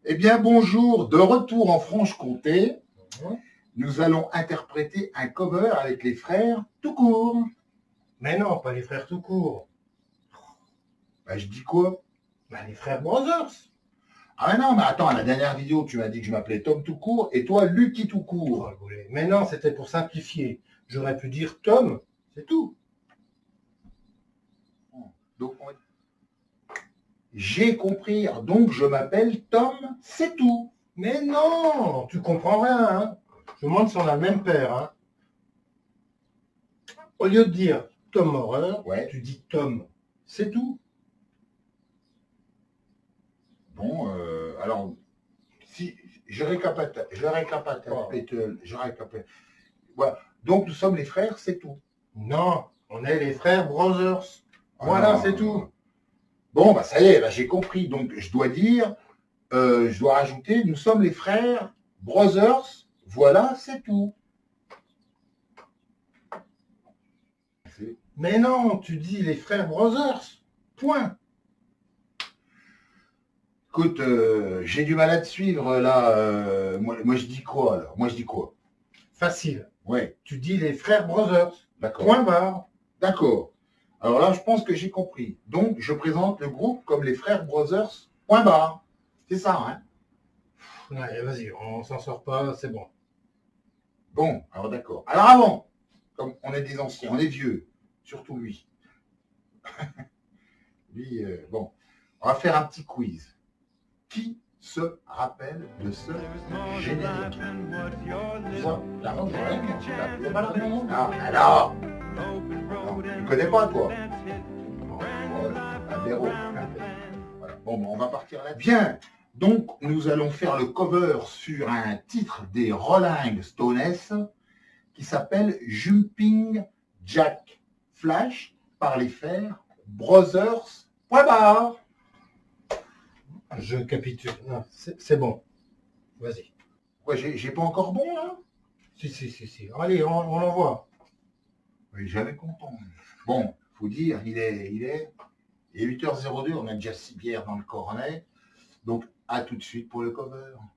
Eh bien, bonjour, de retour en Franche-Comté. Mhm. Nous allons interpréter un cover avec les frères tout court. Mais non, pas les frères tout court. Bah, je dis quoi? Bah, les frères Brothers. Ah mais non, mais attends, à la dernière vidéo, tu m'as dit que je m'appelais Tom tout court et toi, Lucky tout court. Mais non, c'était pour simplifier. J'aurais pu dire Tom, c'est tout. Donc, j'ai compris, donc je m'appelle Tom, c'est tout. Mais non, tu comprends rien. Hein. Je me demande si on a le même père. Hein. Au lieu de dire Tom Horreur, Ouais. tu dis Tom, c'est tout. Bon, alors, si je récapitule. Voilà. Donc, nous sommes les frères, c'est tout. Non, on est les frères Brothers. Voilà, Alors, c'est tout. Bon, bah ça y est, bah, j'ai compris. Donc, je dois dire, je dois rajouter, nous sommes les frères Brothers. Voilà, c'est tout. Mais non, tu dis les frères Brothers. Point. Écoute, j'ai du mal à te suivre là. Moi, je dis quoi alors? Moi, je dis quoi? Facile. Ouais, Tu dis les frères Brothers. d'accord. Point barre. D'accord. Alors là, je pense que j'ai compris. Donc, je présente le groupe comme les frères Brothers. Point barre. C'est ça, hein? Ouais, vas-y, on s'en sort pas, c'est bon. Bon, alors d'accord. Alors avant, comme on est des anciens, on est vieux, surtout lui. Lui, bon, on va faire un petit quiz. Qui se rappelle de ce générique? Tu vois, la honte, c'est pas la même. Ah, alors non, tu ne connais pas, toi? Bon, un zéro. Voilà. Bon, on va partir là. Bien, donc nous allons faire le cover sur un titre des Rolling Stones qui s'appelle Jumping Jack Flash par les frères Brothers. Point barre. Je capitule. Non, c'est bon. Vas-y. Ouais, j'ai pas encore bon là? Si. Allez, on l'envoie. Oui, j'avais content. Bon, faut dire, il est 8h02, on a déjà 6 bières dans le cornet. Donc, à tout de suite pour le cover.